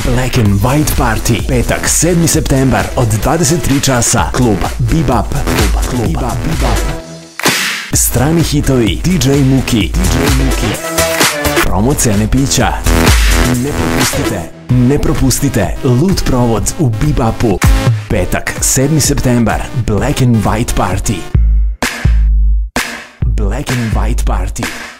Black and White Party. Petak, 7. septembar od 23 časa. Klub Bebop. Strani hitovi, DJ Muki. Promo cene pića. Ne propustite Loot provod u Bebopu. Petak, 7. septembar, Black and White Party. Black and White Party.